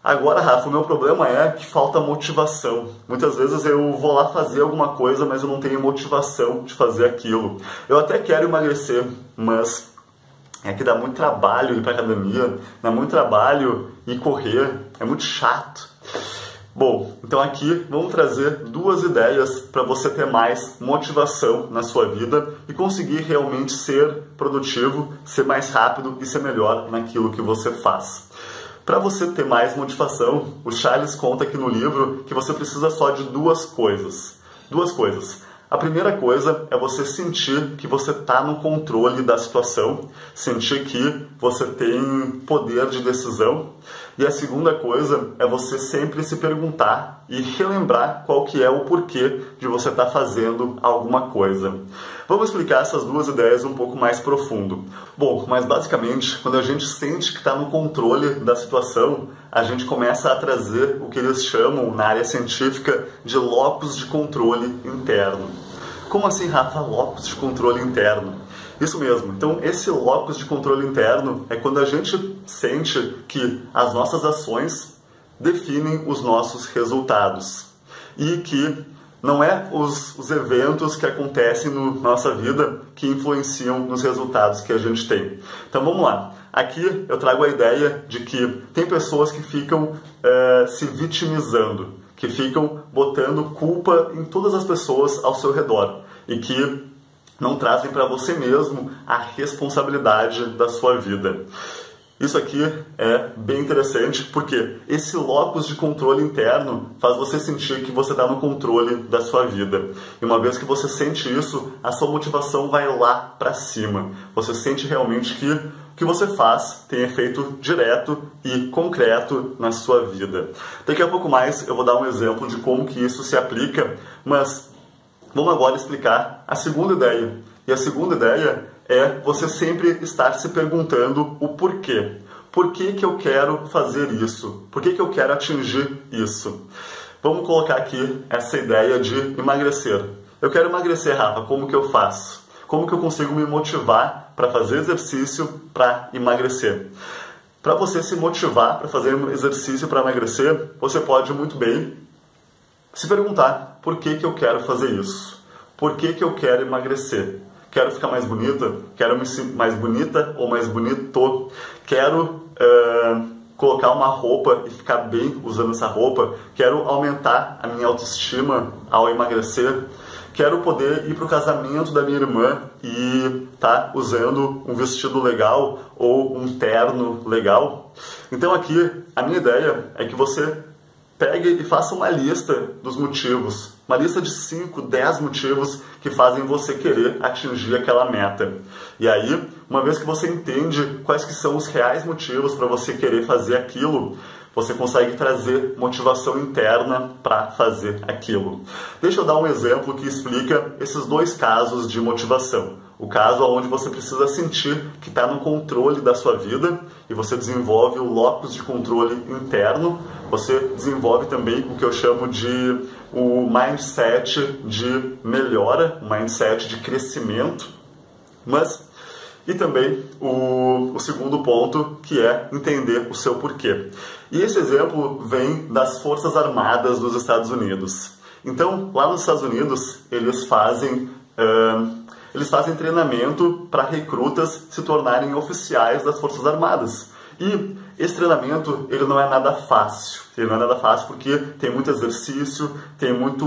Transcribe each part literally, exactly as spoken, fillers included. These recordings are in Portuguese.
Agora, Rafa, o meu problema é que falta motivação. Muitas vezes eu vou lá fazer alguma coisa, mas eu não tenho motivação de fazer aquilo. Eu até quero emagrecer, mas é que dá muito trabalho ir para academia, dá muito trabalho ir correr, é muito chato. Bom, então aqui vamos trazer duas ideias para você ter mais motivação na sua vida e conseguir realmente ser produtivo, ser mais rápido e ser melhor naquilo que você faz. Para você ter mais motivação, o Charles conta aqui no livro que você precisa só de duas coisas. Duas coisas. A primeira coisa é você sentir que você está no controle da situação, sentir que você tem poder de decisão. E a segunda coisa é você sempre se perguntar e relembrar qual que é o porquê de você estar fazendo alguma coisa. Vamos explicar essas duas ideias um pouco mais profundo. Bom, mas basicamente, quando a gente sente que está no controle da situação, a gente começa a trazer o que eles chamam, na área científica, de locus de controle interno. Como assim, Rafa, locus de controle interno? Isso mesmo. Então, esse locus de controle interno é quando a gente sente que as nossas ações definem os nossos resultados e que não é os, os eventos que acontecem na nossa vida que influenciam nos resultados que a gente tem. Então, vamos lá. Aqui eu trago a ideia de que tem pessoas que ficam é, se vitimizando, que ficam botando culpa em todas as pessoas ao seu redor e que não trazem para você mesmo a responsabilidade da sua vida. Isso aqui é bem interessante porque esse locus de controle interno faz você sentir que você está no controle da sua vida. E uma vez que você sente isso, a sua motivação vai lá para cima. Você sente realmente que o que você faz tem efeito direto e concreto na sua vida. Daqui a pouco mais eu vou dar um exemplo de como que isso se aplica, mas vamos agora explicar a segunda ideia. E a segunda ideia é você sempre estar se perguntando o porquê. Por que que eu quero fazer isso? Por que que eu quero atingir isso? Vamos colocar aqui essa ideia de emagrecer. Eu quero emagrecer, Rafa, como que eu faço? Como que eu consigo me motivar para fazer exercício para emagrecer? Para você se motivar para fazer exercício para emagrecer, você pode muito bem se perguntar por que que eu quero fazer isso? Por que que eu quero emagrecer? Quero ficar mais bonita? Quero me sentir mais bonita ou mais bonito? Quero uh, colocar uma roupa e ficar bem usando essa roupa? Quero aumentar a minha autoestima ao emagrecer? Quero poder ir para o casamento da minha irmã e tá usando um vestido legal ou um terno legal? Então aqui a minha ideia é que você pegue e faça uma lista dos motivos. Uma lista de cinco, dez motivos que fazem você querer atingir aquela meta. E aí, uma vez que você entende quais que são os reais motivos para você querer fazer aquilo, você consegue trazer motivação interna para fazer aquilo. Deixa eu dar um exemplo que explica esses dois casos de motivação. O caso onde você precisa sentir que está no controle da sua vida e você desenvolve o locus de controle interno. Você desenvolve também o que eu chamo de o mindset de melhora, o mindset de crescimento. Mas, e também o, o segundo ponto, que é entender o seu porquê. E esse exemplo vem das Forças Armadas dos Estados Unidos. Então, lá nos Estados Unidos, eles fazem... Uh, Eles fazem treinamento para recrutas se tornarem oficiais das Forças Armadas. E esse treinamento ele não é nada fácil. Ele não é nada fácil porque tem muito exercício, tem muito,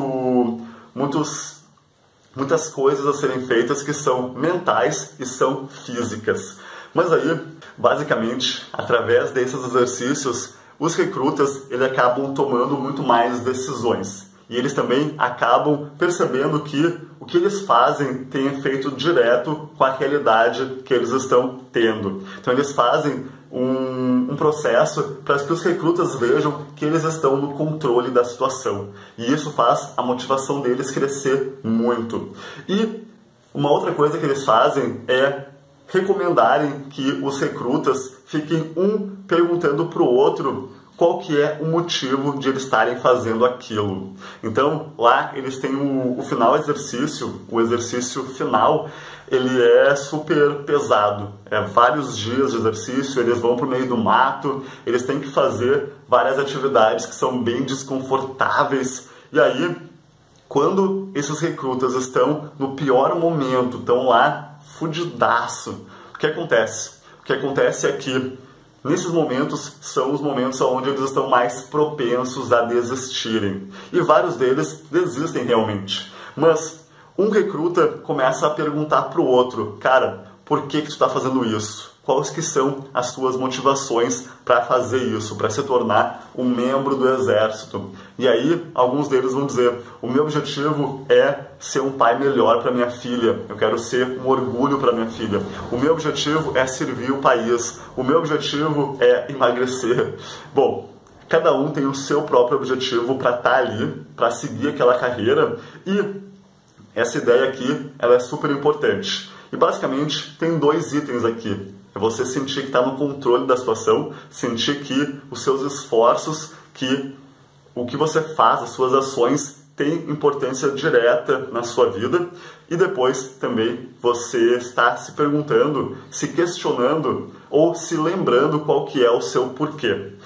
muitos, muitas coisas a serem feitas que são mentais e são físicas. Mas aí, basicamente, através desses exercícios, os recrutas eles acabam tomando muito mais decisões. E eles também acabam percebendo que o que eles fazem tem efeito direto com a realidade que eles estão tendo. Então eles fazem um, um processo para que os recrutas vejam que eles estão no controle da situação. E isso faz a motivação deles crescer muito. E uma outra coisa que eles fazem é recomendarem que os recrutas fiquem um perguntando para o outro qual que é o motivo de eles estarem fazendo aquilo. Então, lá eles têm o, o final exercício, o exercício final, ele é super pesado. É vários dias de exercício, eles vão para o meio do mato, eles têm que fazer várias atividades que são bem desconfortáveis. E aí, quando esses recrutas estão no pior momento, estão lá fudidaço, o que acontece? O que acontece é que nesses momentos são os momentos onde eles estão mais propensos a desistirem. E vários deles desistem realmente. Mas um recruta começa a perguntar para o outro, cara, por que que tu está fazendo isso? Quais que são as tuas motivações para fazer isso, para se tornar um membro do exército? E aí, alguns deles vão dizer, o meu objetivo é ser um pai melhor para minha filha, eu quero ser um orgulho para minha filha. O meu objetivo é servir o país, o meu objetivo é emagrecer. Bom, cada um tem o seu próprio objetivo para estar ali, para seguir aquela carreira, e essa ideia aqui, ela é super importante. E basicamente tem dois itens aqui. É você sentir que está no controle da situação, sentir que os seus esforços, que o que você faz, as suas ações, tem importância direta na sua vida. E depois também você está se perguntando, se questionando ou se lembrando qual que é o seu porquê.